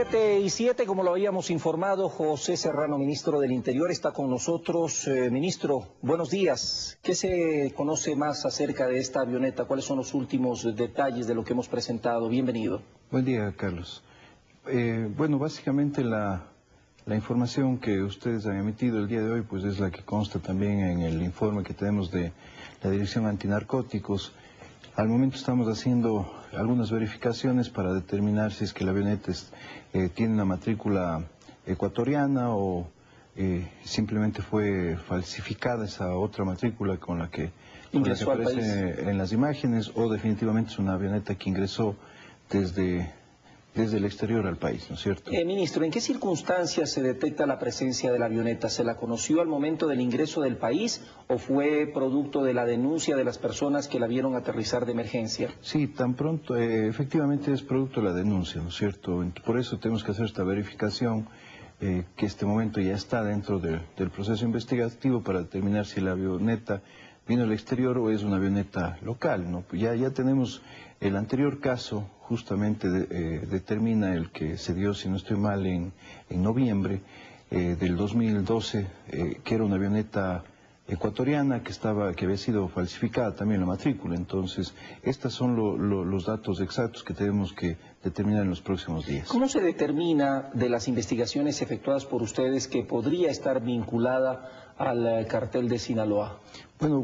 7:07, como lo habíamos informado, José Serrano, ministro del Interior, está con nosotros. Ministro, buenos días. ¿Qué se conoce más acerca de esta avioneta? ¿Cuáles son los últimos detalles de lo que hemos presentado? Bienvenido. Buen día, Carlos. Bueno, básicamente la información que ustedes han emitido el día de hoy, pues es la que consta también en el informe que tenemos de la Dirección Antinarcóticos. Al momento estamos haciendo algunas verificaciones para determinar si es que la avioneta tiene una matrícula ecuatoriana o simplemente fue falsificada esa otra matrícula con la que aparece en las imágenes, o definitivamente es una avioneta que ingresó desde el exterior al país, ¿no es cierto? Ministro, ¿en qué circunstancias se detecta la presencia de la avioneta? ¿Se la conoció al momento del ingreso del país o fue producto de la denuncia de las personas que la vieron aterrizar de emergencia? Sí, tan pronto, efectivamente es producto de la denuncia, ¿no es cierto? Por eso tenemos que hacer esta verificación, que este momento ya está dentro del proceso investigativo para determinar si la avioneta vino del exterior o es una avioneta local, ¿no? Ya tenemos el anterior caso, justamente determina el que se dio, si no estoy mal, en noviembre del 2012, que era una avioneta ecuatoriana que había sido falsificada también la matrícula. Entonces, estos son los datos exactos que tenemos que determinar en los próximos días. ¿Cómo se determina de las investigaciones efectuadas por ustedes que podría estar vinculada al cartel de Sinaloa? Bueno,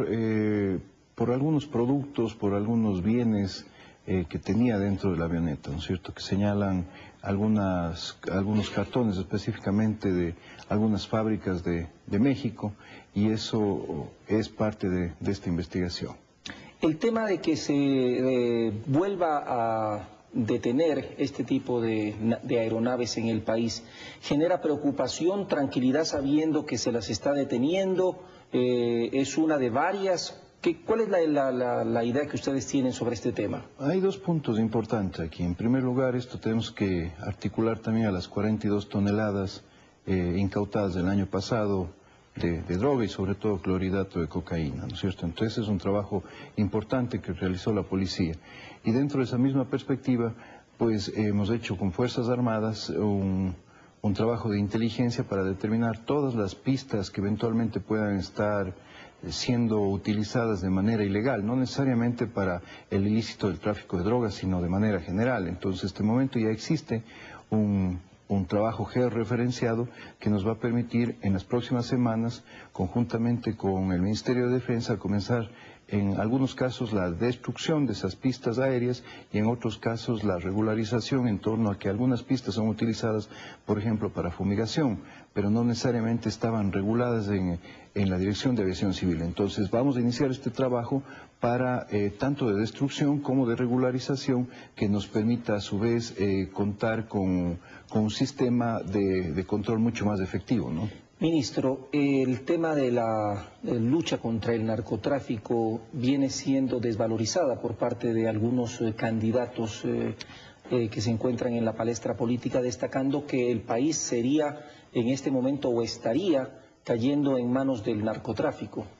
por algunos productos, por algunos bienes que tenía dentro de la avioneta, ¿no es cierto?, que señalan algunos cartones específicamente de algunas fábricas de México, y eso es parte de esta investigación. El tema de que se vuelva a detener este tipo de aeronaves en el país genera preocupación, tranquilidad sabiendo que se las está deteniendo, es una de varias. ¿Cuál es la idea que ustedes tienen sobre este tema? Hay dos puntos importantes aquí. En primer lugar, esto tenemos que articular también a las 42 toneladas incautadas del año pasado de droga y sobre todo clorhidrato de cocaína, ¿no es cierto? Entonces es un trabajo importante que realizó la policía. Y dentro de esa misma perspectiva, pues hemos hecho con Fuerzas Armadas un trabajo de inteligencia para determinar todas las pistas que eventualmente puedan estar siendo utilizadas de manera ilegal, no necesariamente para el ilícito del tráfico de drogas, sino de manera general. Entonces, en este momento ya existe un trabajo georreferenciado que nos va a permitir en las próximas semanas, conjuntamente con el Ministerio de Defensa, comenzar en algunos casos la destrucción de esas pistas aéreas y en otros casos la regularización en torno a que algunas pistas son utilizadas, por ejemplo, para fumigación, pero no necesariamente estaban reguladas en la Dirección de Aviación Civil. Entonces vamos a iniciar este trabajo para tanto de destrucción como de regularización que nos permita a su vez contar con un sistema de control mucho más efectivo, ¿no? Ministro, el tema de la lucha contra el narcotráfico viene siendo desvalorizada por parte de algunos candidatos que se encuentran en la palestra política, destacando que el país sería en este momento o estaría cayendo en manos del narcotráfico.